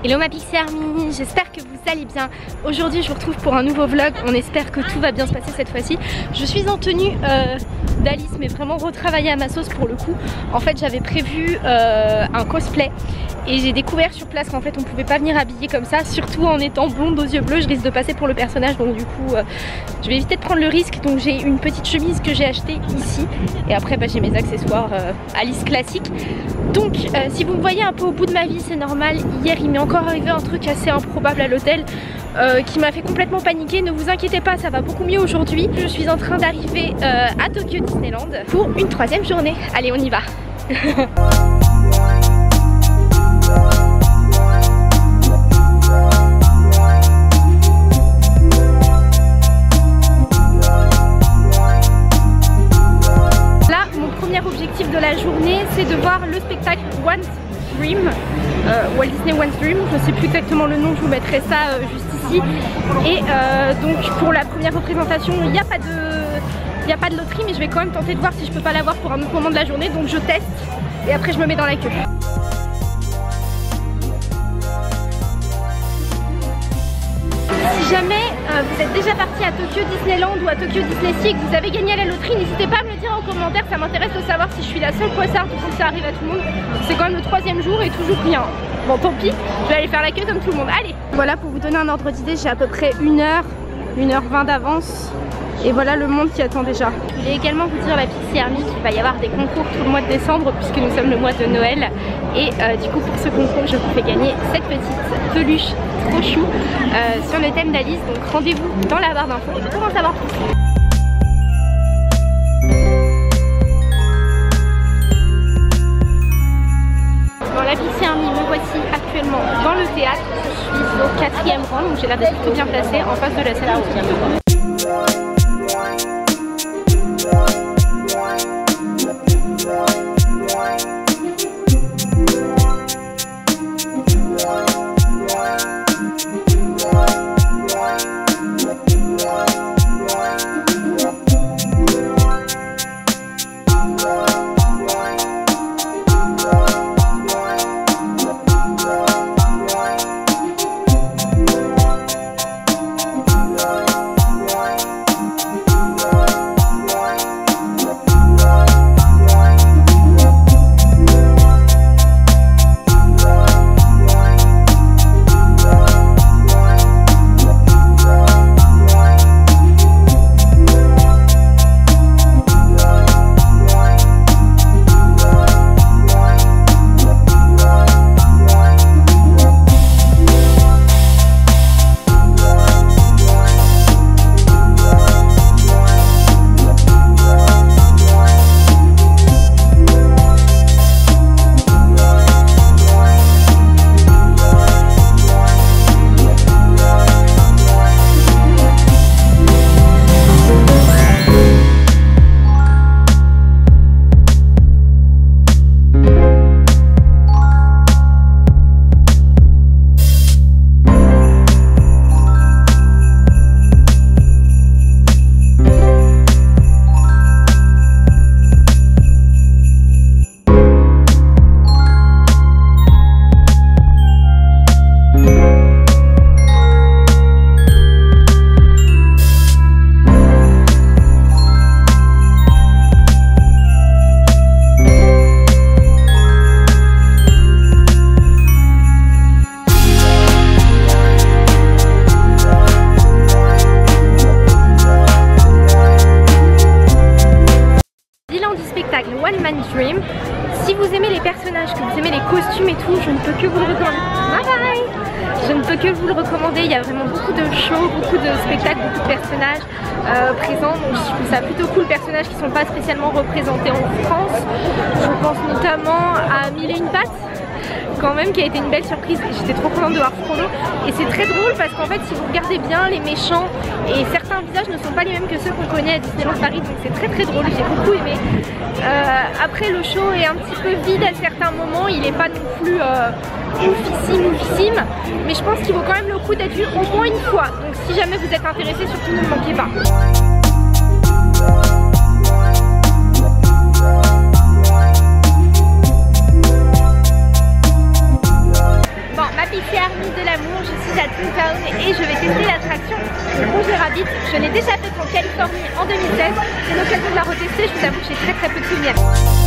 Hello ma Pixie Army, j'espère que vous allez bien. Aujourd'hui je vous retrouve pour un nouveau vlog, on espère que tout va bien se passer cette fois-ci. Je suis en tenue d'Alice mais vraiment retravaillée à ma sauce pour le coup. En fait j'avais prévu un cosplay et j'ai découvert sur place qu'en fait on pouvait pas venir habiller comme ça. Surtout en étant blonde aux yeux bleus, je risque de passer pour le personnage, donc du coup je vais éviter de prendre le risque. Donc j'ai une petite chemise que j'ai achetée ici et après j'ai mes accessoires Alice classique. Donc si vous me voyez un peu au bout de ma vie, c'est normal. Hier il m'est encore arrivé un truc assez improbable à l'hôtel qui m'a fait complètement paniquer. Ne vous inquiétez pas, ça va beaucoup mieux aujourd'hui. Je suis en train d'arriver à Tokyo Disneyland pour une 3e journée. Allez, on y va. Là, mon premier objectif de la journée, c'est de voir le spectacle One Dream, Walt Disney One Dream, je ne sais plus exactement le nom, je vous mettrai ça juste ici. Et donc pour la première représentation, il n'y a pas de loterie, mais je vais quand même tenter de voir si je peux pas l'avoir pour un autre moment de la journée. Donc je teste et après je me mets dans la queue. Si jamais vous êtes déjà parti à Tokyo Disneyland ou à Tokyo Disney Sea et que vous avez gagné à la loterie, n'hésitez pas à me le dire en commentaire, ça m'intéresse de savoir si je suis la seule poissarde ou si ça arrive à tout le monde. C'est quand même le 3e jour et toujours rien. Bon tant pis, je vais aller faire la queue comme tout le monde. Allez, voilà, pour vous donner un ordre d'idée, j'ai à peu près 1h20 d'avance. Et voilà le monde qui attend déjà. Je voulais également vous dire, la Pixie Army, qu'il va y avoir des concours tout le mois de décembre puisque nous sommes le mois de Noël. Et du coup pour ce concours je vous fais gagner cette petite peluche trop chou sur le thème d'Alice. Donc rendez-vous dans la barre d'infos pour en savoir plus. Bon, la Pixie Army, me voici actuellement dans le théâtre. Je suis au 4e rang, donc j'ai l'air d'être plutôt bien placée en face de la salle de One Man's Dream. Si vous aimez les personnages, que vous aimez les costumes et tout, je ne peux que vous le recommander. Bye bye. Je ne peux que vous le recommander. Il y a vraiment beaucoup de shows, beaucoup de spectacles, beaucoup de personnages présents. Donc je trouve ça plutôt cool, personnages qui ne sont pas spécialement représentés en France. Je pense notamment à Mille et une pattes, quand même, qui a été une belle surprise. J'étais trop contente de voir Frollo. Et c'est très drôle parce qu'en fait, si vous regardez bien, les méchants et certains visages ne sont pas les mêmes que ceux qu'on connaît à Disneyland Paris. Donc c'est très très drôle, j'ai beaucoup aimé. Après, le show est un petit peu vide à certains moments. Il n'est pas non plus oufissime, mais je pense qu'il vaut quand même le coup d'être vu au moins une fois. Donc si jamais vous êtes intéressé, surtout ne le manquez pas. Bon, ma Pixie Army, j'avoue que j'ai très peu de souvenirs.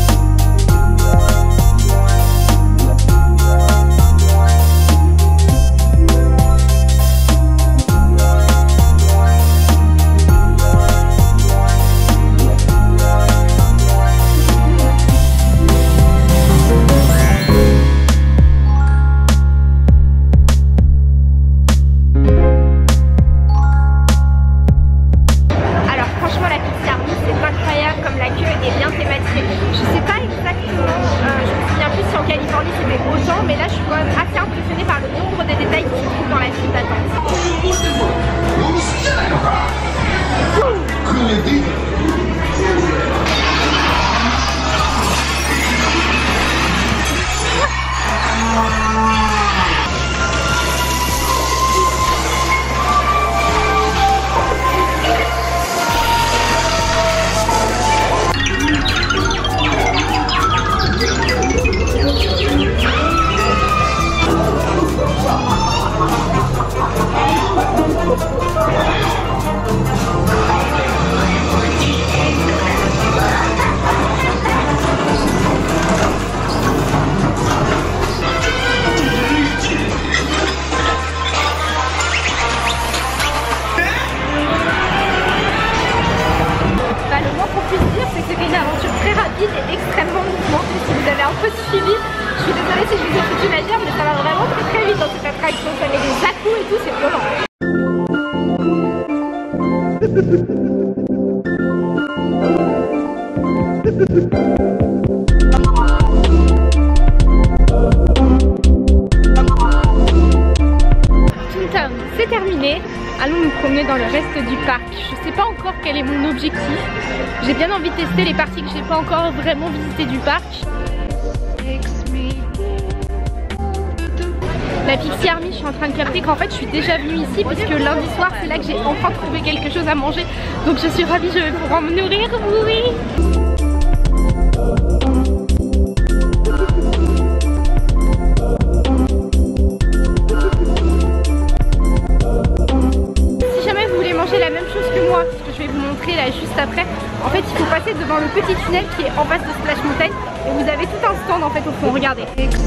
Extrêmement mouvementée. Si vous avez un peu suivi, je suis désolée si je vous ai foutu la gerbe, mais ça va vraiment très vite dans cette attraction. Ça met des à-coups et tout, c'est violent. Toontown, c'est terminé. Allons nous promener dans le reste du parc. Je sais pas encore quel est mon objectif. J'ai bien envie de tester les parties que j'ai pas encore vraiment visitées du parc. La Pixie Army, je suis en train de capter qu'en fait je suis déjà venue ici puisque lundi soir c'est là que j'ai enfin trouvé quelque chose à manger. Donc je suis ravie, je vais pouvoir me nourrir, oui. La même chose que moi, ce que je vais vous montrer là juste après. En fait, il faut passer devant le petit tunnel qui est en face de Splash Mountain et vous avez tout un stand en fait au fond, regardez.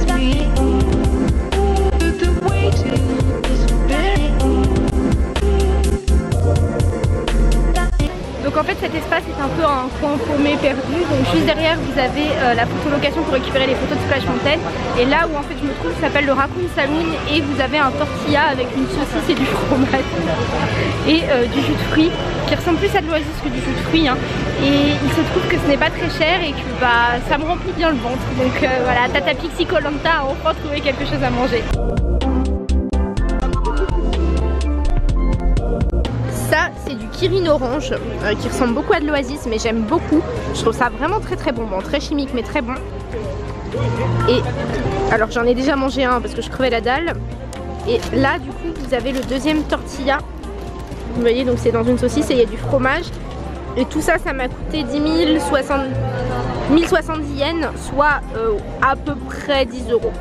Donc en fait cet espace est un peu un coin paumé perdu. Donc juste derrière vous avez la photolocation pour récupérer les photos de Splash Mountain. Et là où en fait je me trouve s'appelle le Raccoon Saloon et vous avez un tortilla avec une saucisse et du fromage et du jus de fruits qui ressemble plus à de l'oasis que du jus de fruits hein. Et il se trouve que ce n'est pas très cher et que bah, ça me remplit bien le ventre. Donc voilà, Tata Pixie Koh-Lanta a enfin trouvé quelque chose à manger. Ça c'est du Kirin orange qui ressemble beaucoup à de l'oasis mais j'aime beaucoup. Je trouve ça vraiment très bon, très chimique mais très bon. Et alors j'en ai déjà mangé un parce que je crevais la dalle. Et là du coup vous avez le deuxième tortilla. Vous voyez donc c'est dans une saucisse et il y a du fromage. Et tout ça ça m'a coûté 1070 yens, soit à peu près 10 euros.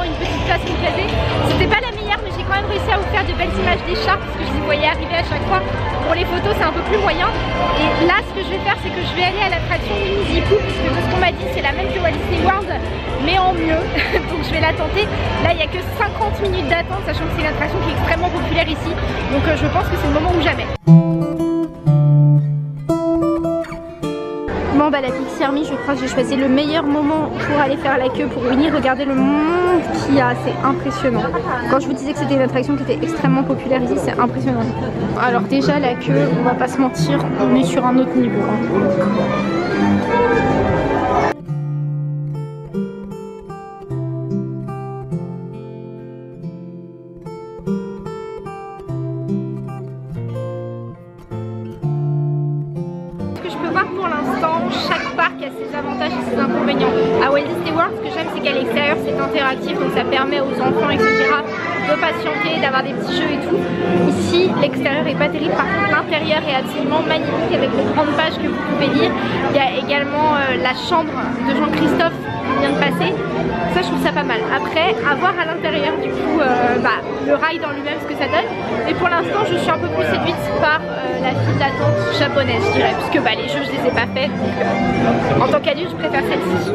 une petite place qui me plaisait. C'était pas la meilleure, mais j'ai quand même réussi à vous faire de belles images des chars parce que je les voyais arriver à chaque fois. Pour les photos c'est un peu plus moyen. Et là ce que je vais faire c'est que je vais aller à l'attraction Winnie the Pooh, puisque de ce qu'on m'a dit c'est la même que Walt Disney World mais en mieux. Donc je vais la tenter. Là il n'y a que 50 minutes d'attente, sachant que c'est une attraction qui est extrêmement populaire ici. Donc je pense que c'est le moment ou jamais. Bon bah la Pixie Army, je crois que j'ai choisi le meilleur moment pour aller faire la queue pour Winnie. Regardez le monde qu'il y a, c'est impressionnant. Quand je vous disais que c'était une attraction qui était extrêmement populaire ici, c'est impressionnant. Alors déjà la queue, on va pas se mentir, on est sur un autre niveau. Pour l'instant, chaque parc a ses avantages et ses inconvénients. À Walt Disney World, ce que j'aime c'est qu'à l'extérieur c'est interactif, donc ça permet aux enfants etc de patienter, d'avoir des petits jeux et tout. Ici l'extérieur est pas terrible, par contre l'intérieur est absolument magnifique avec les grandes pages que vous pouvez lire. Il y a également la chambre de Jean-Christophe qui vient de passer. Ça je trouve ça pas mal. Après, à voir à l'intérieur du coup le ride en lui-même ce que ça donne. Et pour l'instant je suis un peu plus séduite par la file d'attente japonaise je dirais, puisque les jeux je les ai pas faits, donc en tant qu'adulte je préfère celle-ci.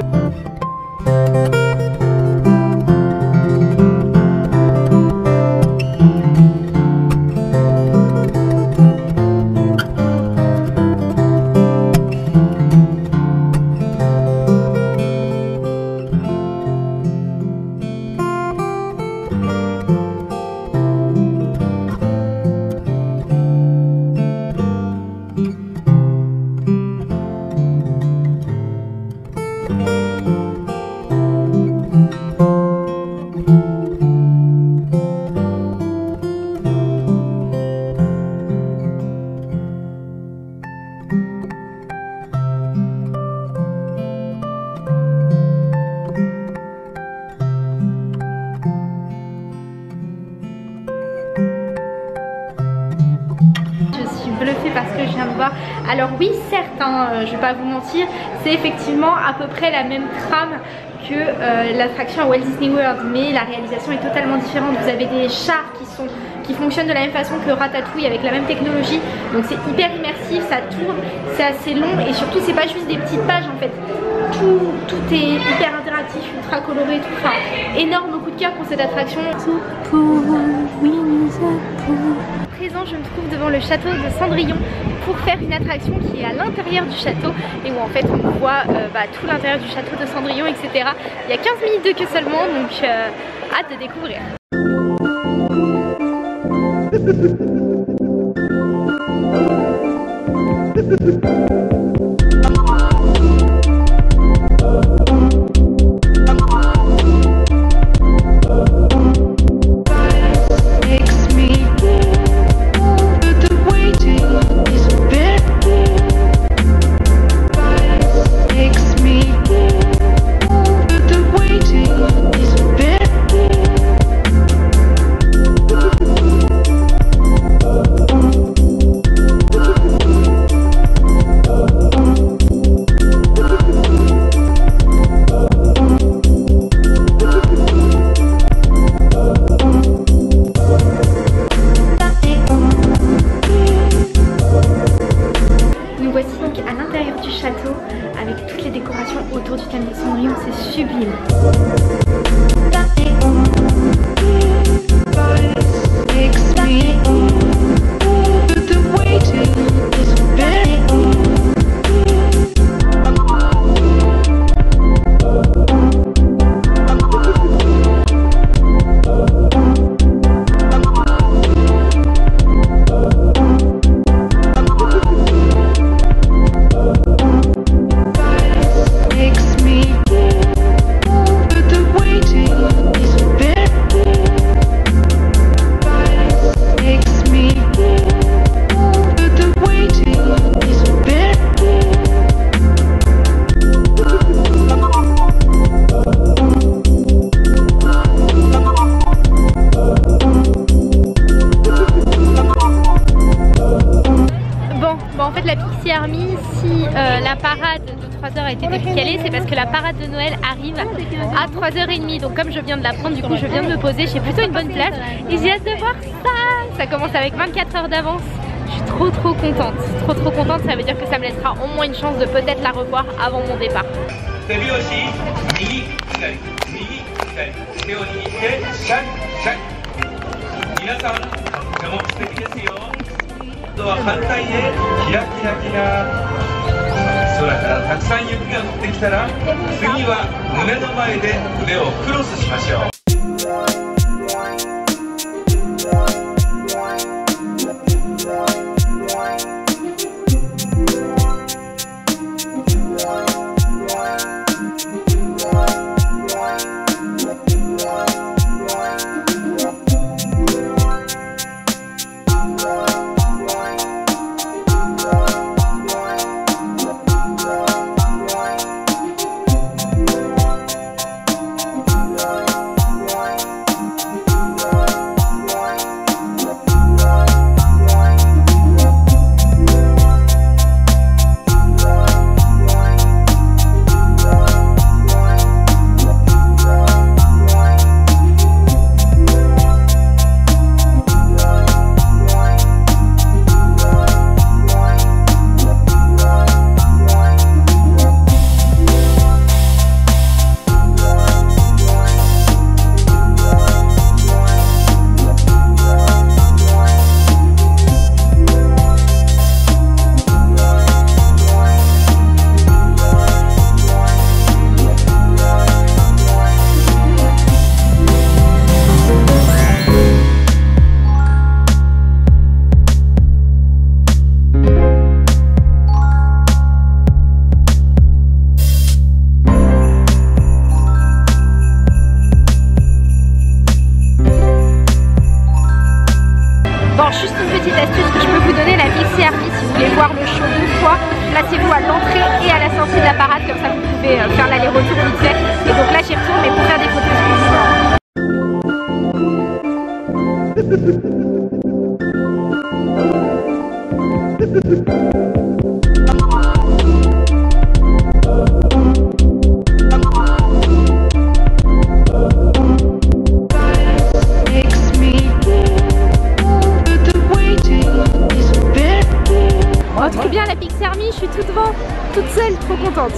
Bluffée parce que je viens de voir. Alors oui certes je vais pas vous mentir, c'est effectivement à peu près la même trame que l'attraction à Walt Disney World, mais la réalisation est totalement différente. Vous avez des chars qui fonctionnent de la même façon que Ratatouille avec la même technologie, donc c'est hyper immersif, ça tourne, c'est assez long et surtout c'est pas juste des petites pages en fait. Tout est hyper interactif, ultra coloré, tout. Enfin, énorme coup de cœur pour cette attraction. À présent, je me trouve devant le château de Cendrillon pour faire une attraction qui est à l'intérieur du château et où en fait on voit tout l'intérieur du château de Cendrillon, etc. Il y a 15 minutes de queue seulement, donc hâte de découvrir. Avec toutes les décorations autour du thème de Cendrillon, c'est sublime. 3h a été décalée, c'est parce que la parade de Noël arrive à 3h30. Donc comme je viens de l'apprendre, du coup je viens de me poser, j'ai plutôt une bonne place et j'ai hâte de voir ça. Ça commence avec 24 heures d'avance. Je suis trop contente, trop contente. Ça veut dire que ça me laissera au moins une chance de peut-être la revoir avant mon départ. Bon, juste une petite astuce que je peux vous donner, la Pixie Army, si vous voulez voir le show une fois, placez-vous à l'entrée et à la sortie de la parade, comme ça vous pouvez faire l'aller-retour vite fait. Et donc là j'y retourne, mais pour faire des photos exclusives. Oh, trop bien la Pixie Army, je suis toute devant, toute seule, trop contente.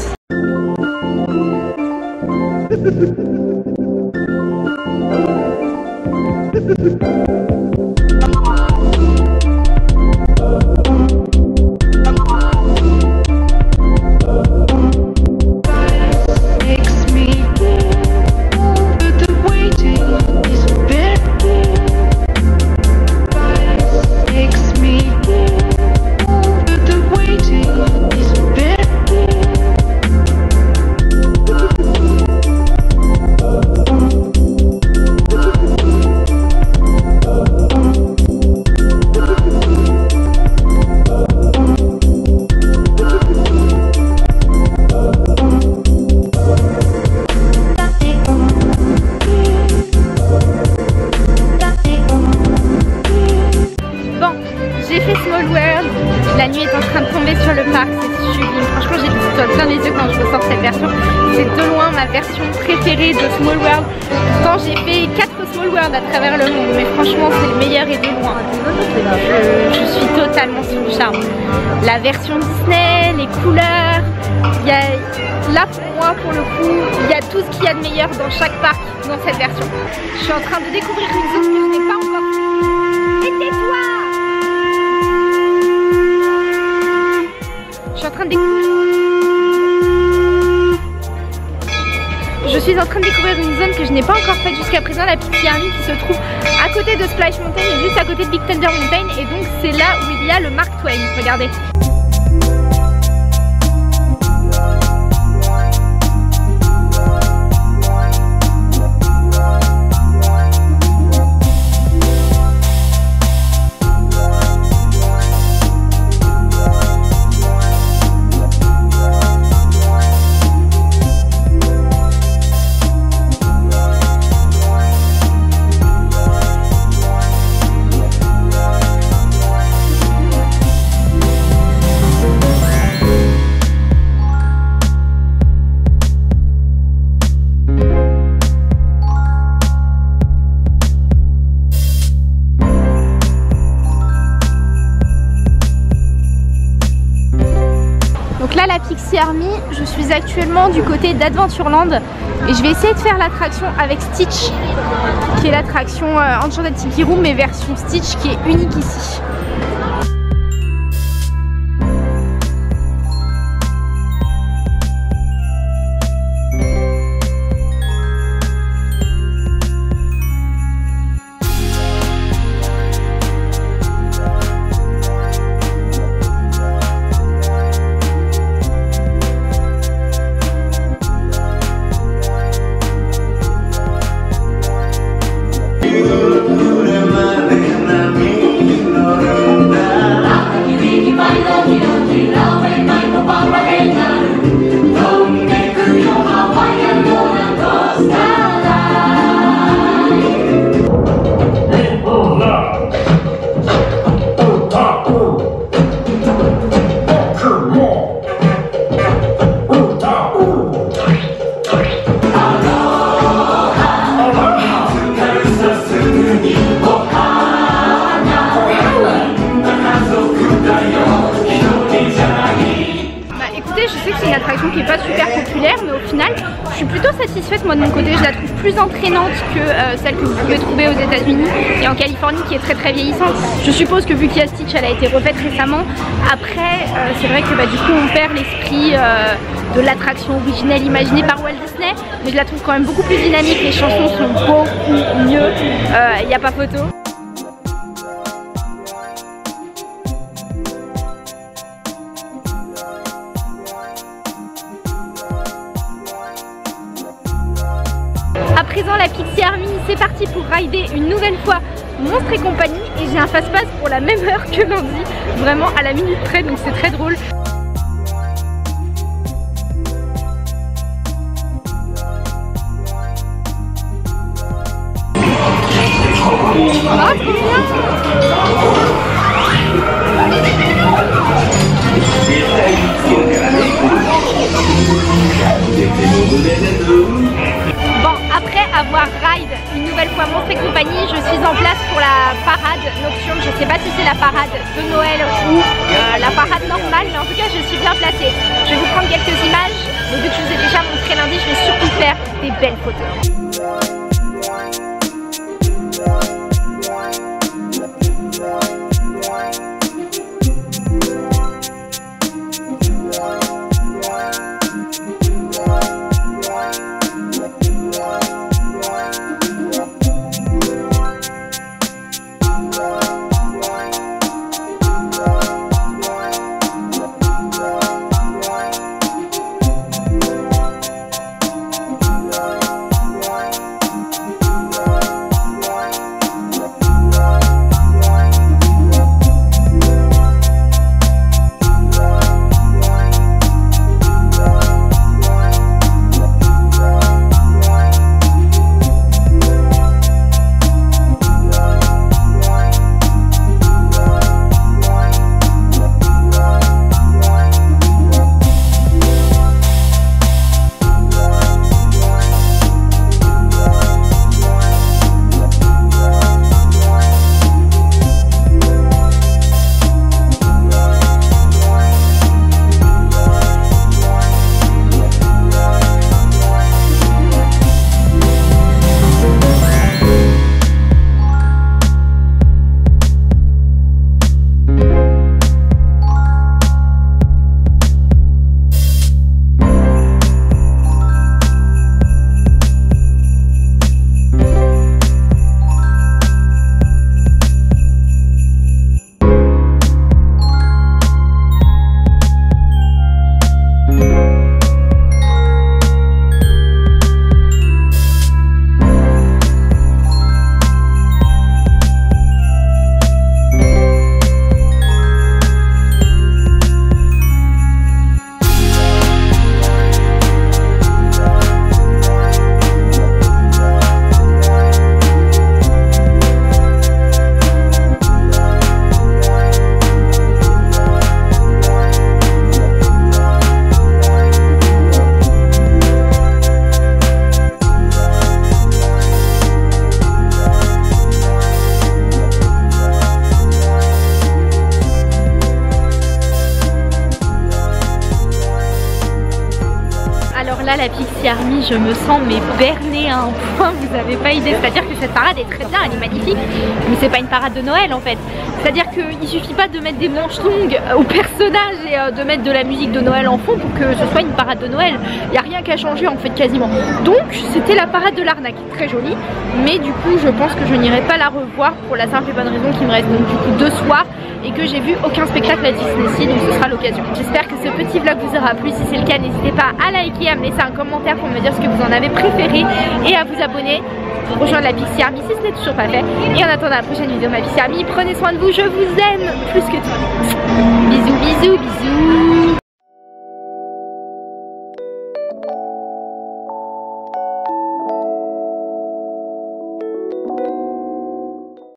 La nuit est en train de tomber sur le parc, c'est sublime. Franchement, j'ai des étoiles plein les yeux quand je ressors cette version. C'est de loin ma version préférée de Small World. Pourtant, j'ai fait 4 Small World à travers le monde, mais franchement, c'est le meilleur et de loin. Je suis totalement sous le charme. La version Disney, les couleurs, il y a, là pour moi, pour le coup, il y a tout ce qu'il y a de meilleur dans chaque parc dans cette version. Je suis en train de découvrir une zone que je n'ai pas encore vue. Et tais-toi! Je suis en train de découvrir une zone que je n'ai pas encore faite jusqu'à présent, la Pixie Army, qui se trouve à côté de Splash Mountain et juste à côté de Big Thunder Mountain, et donc c'est là où il y a le Mark Twain. Regardez. Pixie Army, je suis actuellement du côté d'Adventureland et je vais essayer de faire l'attraction avec Stitch, qui est l'attraction Enchanted Tiki Room mais version Stitch qui est unique ici. Qui est pas super populaire, mais au final je suis plutôt satisfaite moi de mon côté. Je la trouve plus entraînante que celle que vous pouvez trouver aux États-Unis et en Californie qui est très vieillissante. Je suppose que vu qu'il y a Stitch, elle a été refaite récemment. Après c'est vrai que du coup on perd l'esprit de l'attraction originelle imaginée par Walt Disney, mais je la trouve quand même beaucoup plus dynamique. Les chansons sont beaucoup mieux, il n'y a pas photo. À présent la Pixie Army, c'est parti pour rider une nouvelle fois Monstres et compagnie et j'ai un fast-pass pour la même heure que lundi, vraiment à la minute près, donc c'est très drôle. Ah, trop bien! Bon, après avoir ride une nouvelle fois Monstres et compagnie, je suis en place pour la parade nocturne. Je sais pas si c'est la parade de Noël ou la parade normale, mais en tout cas je suis bien placée. Je vais vous prendre quelques images, mais vu que je vous ai déjà montré lundi, je vais surtout faire des belles photos. Pixie Army, je me sens mais bernée à un point, vous avez pas idée. C'est-à-dire que cette parade est très bien, elle est magnifique, mais c'est pas une parade de Noël en fait. C'est-à-dire qu'il suffit pas de mettre des manches longues aux personnages et de mettre de la musique de Noël en fond pour que ce soit une parade de Noël. Il n'y a rien qu'à changer en fait quasiment. Donc c'était la parade de l'arnaque, très jolie, mais du coup je pense que je n'irai pas la revoir pour la simple et bonne raison qu'il me reste donc du coup 2 soirs et que j'ai vu aucun spectacle à Disney, donc ce sera l'occasion. J'espère que ce petit vlog vous aura plu. Si c'est le cas, n'hésitez pas à liker, à me laisser un commentaire pour me dire ce que vous en avez préféré et à vous abonner pour rejoindre la Pixie Army si ce n'est toujours pas fait. Et en attendant la prochaine vidéo ma Pixie Army, prenez soin de vous, je vous aime plus que tout. Bisous, bisous, bisous.